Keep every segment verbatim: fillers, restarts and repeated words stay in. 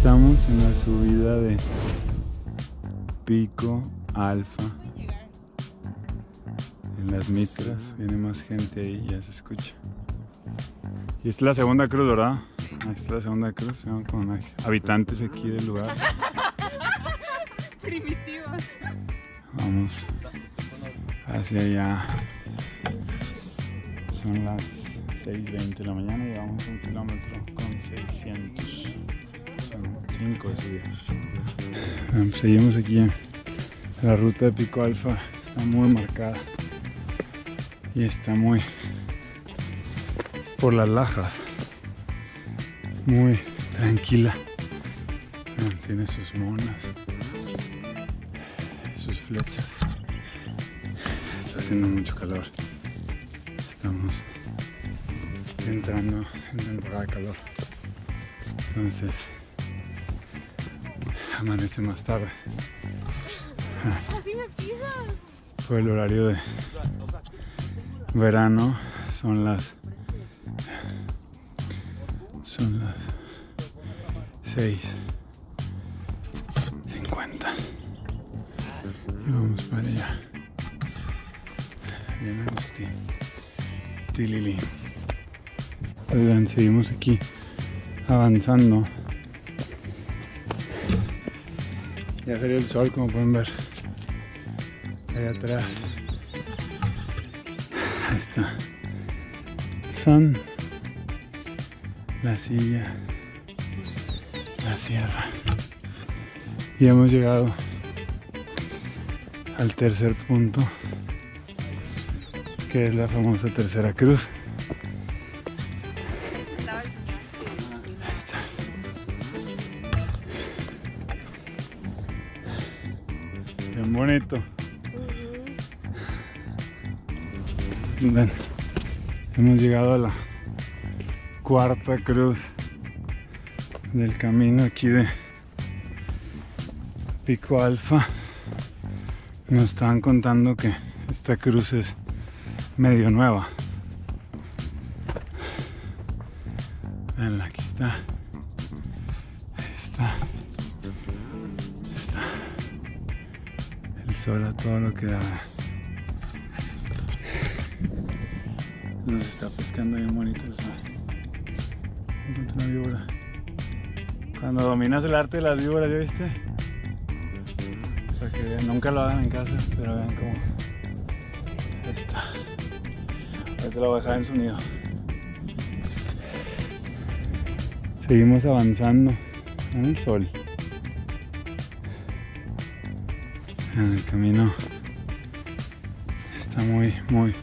Estamos en la subida de Pico Alfa. En las mitras, viene más gente ahí, ya se escucha. Y esta es la segunda cruz, ¿verdad? Esta es la segunda cruz, ¿no? Con habitantes aquí del lugar. Primitivos. Vamos hacia allá. Son las seis veinte de la mañana y vamos un kilómetro con seiscientos. Son cinco de subida. Bueno, seguimos aquí. La ruta de Pico Alfa está muy marcada y está muy por las lajas, muy tranquila. Tiene sus monas, sus flechas. Está haciendo mucho calor. Estamos entrando en temporada de calor. Entonces amanece más tarde. Así me pisas. Fue el horario de verano. Son las Son las seis cincuenta y vamos para allá. Bien, Agustín. Tilili. Oigan, seguimos aquí avanzando. Ya salió el sol, como pueden ver. Allá atrás. Ahí está. Son la silla, la sierra. Y hemos llegado al tercer punto, que es la famosa tercera cruz. Ahí está. Bien bonito. Ven, hemos llegado a la cuarta cruz del camino aquí de Pico Alfa. Nos estaban contando que esta cruz es medio nueva. Veanla, aquí está. Ahí está. Ahí está. El sol a todo lo que da. Nos está pescando bien bonito el sol. Encontré una víbora. Cuando dominas el arte de las víboras, ¿ya viste? Para que vean, nunca lo hagan en casa, pero vean cómo. Ahí está. Ahorita lo voy a dejar en su nido. Seguimos avanzando en el sol. En el camino está muy, muy,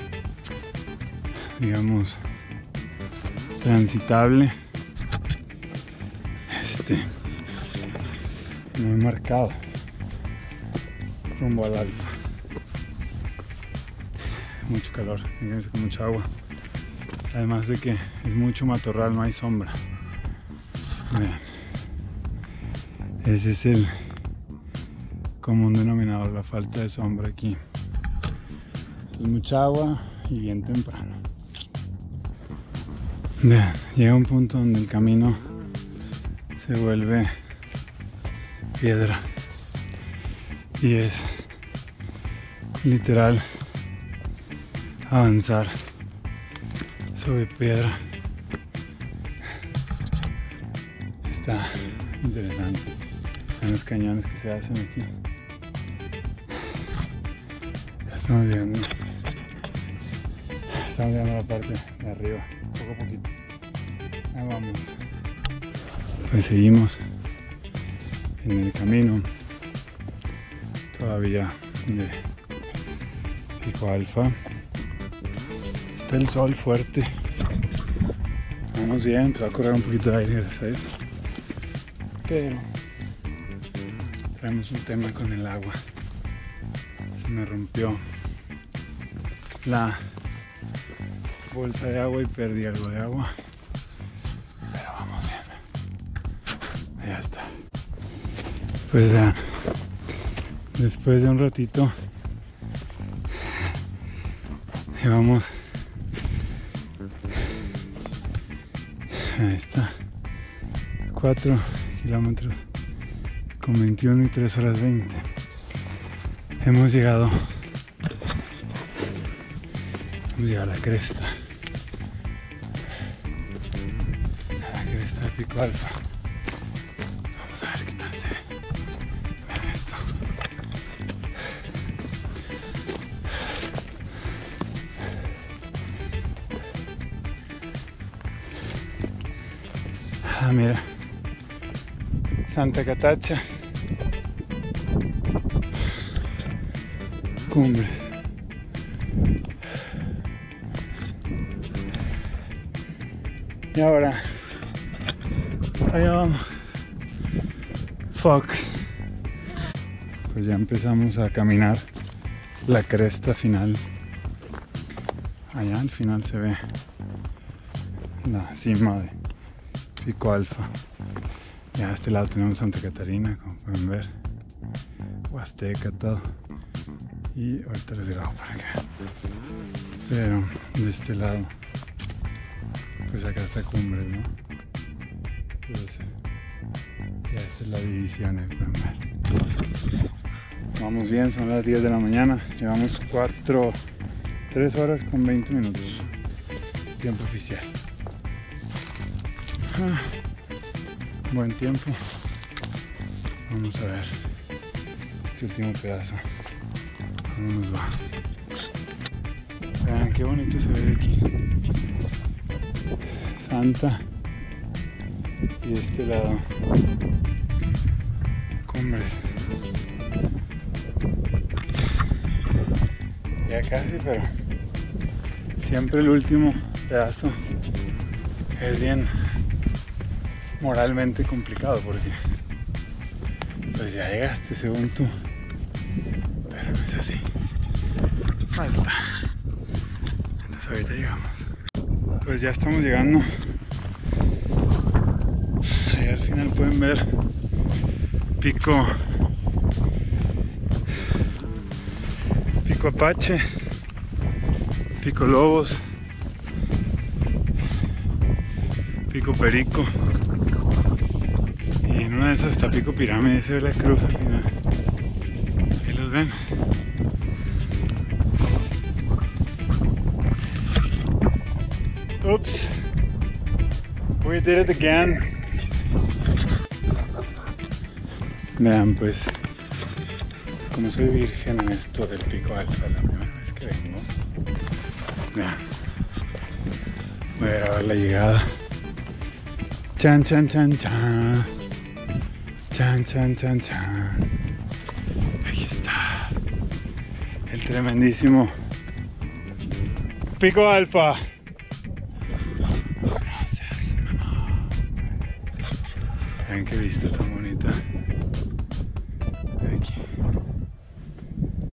digamos, transitable, este, muy marcado rumbo al Alfa. Mucho calor, fíjense, con mucha agua, además de que es mucho matorral, no hay sombra. Vean, ese es el común denominador, la falta de sombra aquí. Entonces, mucha agua y bien temprano. Vean, llega un punto donde el camino se vuelve piedra y es literal avanzar sobre piedra. Está interesante. Hay unos cañones que se hacen aquí. Ya estamos llegando. Estamos llegando a la parte de arriba, poco a poquito. Ahí vamos. Pues seguimos en el camino todavía de Pico Alfa. Está el sol fuerte. Vamos bien, va a correr un poquito de aire, gracias a Dios. Pero traemos un tema con el agua. Se me rompió la bolsa de agua y perdí algo de agua. Pero vamos bien. Ya está. Pues vean, después de un ratito llevamos, ahí está, cuatro kilómetros con veintiuno y tres horas veinte. Hemos llegado, hemos llegado a la cresta, a la cresta de Pico Alfa. Vamos a ver qué tal se ve. Vean esto. Ah, mira, Santa Catacha, cumbre. Y ahora, allá vamos. Fuck. Pues ya empezamos a caminar la cresta final. Allá al final se ve la cima de Pico Alfa. Ya a este lado tenemos Santa Catarina, como pueden ver, Huasteca, todo. Y ahorita les grabo para acá. Pero de este lado, pues acá está cumbre, ¿no? Entonces, ya esta es la división, ahí pueden ver. Vamos bien, son las diez de la mañana. Llevamos cuatro, tres horas con veinte minutos. Tiempo oficial. Ah, buen tiempo. Vamos a ver este último pedazo. ¿Cómo nos va? Vean qué bonito se ve de aquí. Santa. Y de este lado, cumbres. Ya casi, pero siempre el último pedazo es bien moralmente complicado porque pues ya llegaste según tú, pero no es así, falta. Entonces ahorita llegamos. Pues ya estamos llegando. Ahí al final pueden ver Pico Pico Apache, Pico Lobos, Pico Perico, y en una de esas está Pico Pirámide. Se ve la cruz al final. Ahí los ven. Oops, we did it again. Vean, pues, como soy virgen en esto del Pico Alfa, la primera vez que vengo, vean, voy a grabar la llegada. Chan, chan, chan, chan. Chan, chan, chan, chan. Aquí está el tremendísimo Pico Alfa. No seas mamá. Vean qué vista tan bonita.